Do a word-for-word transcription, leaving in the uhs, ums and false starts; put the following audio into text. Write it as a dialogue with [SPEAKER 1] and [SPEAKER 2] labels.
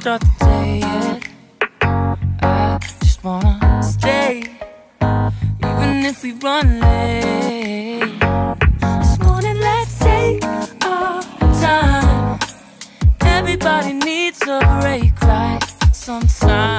[SPEAKER 1] start the day yet. I just wanna stay, even if we run late. This morning, let's take our time. Everybody needs a break, right? Sometimes